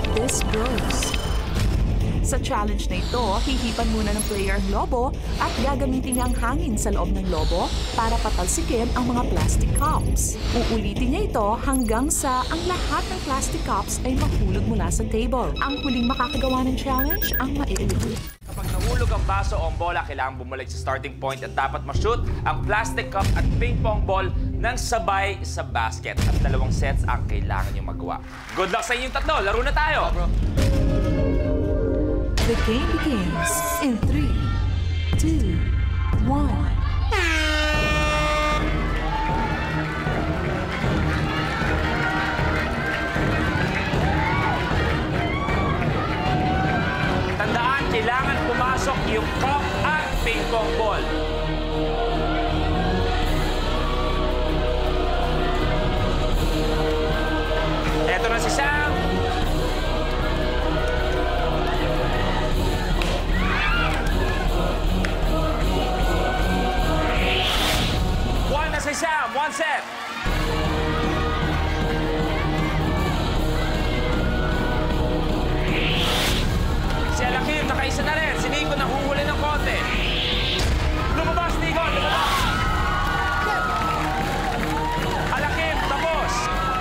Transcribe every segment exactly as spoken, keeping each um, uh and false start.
this goes. Sa challenge na ito, hihipan muna ng player ang lobo at gagamitin niya ang hangin sa loob ng lobo para patalsikin ang mga plastic cups. Uulitin niya ito hanggang sa ang lahat ng plastic cups ay mahulog mula sa table. Ang huling makakagawa ng challenge ang maiulit. Kapag nahulog ang baso o ang bola, kailangan bumalik sa starting point at dapat ma-shoot ang plastic cup at ping-pong ball ng sabay sa basket. At dalawang sets ang kailangan nyo magawa. Good luck sa inyong tatlo! Laro na tayo! The game begins in three, two, one. Tandaan, kailangan pumasok yung cup at ping-pong ball. Eto na si Sam. One na si Sam. One set. Si Alakim, nakaisa na rin. Si Nico nahuhuli ng konti. Lumabas, Nico! Lumabas! Alakim, tapos!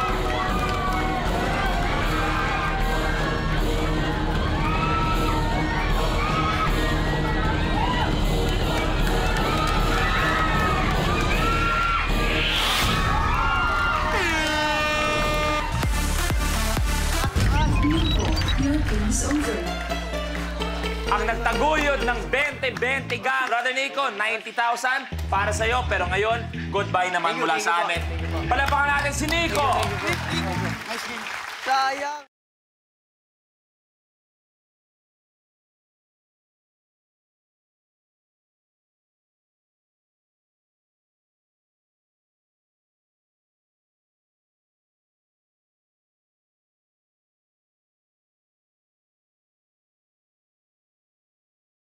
Your game's over. Ang nagtaguyod ng twenty twenty gang. Brother Nico, ninety thousand para sa'yo. Pero ngayon, goodbye naman mula sa amin. Palapakan natin si Nico! Sayang!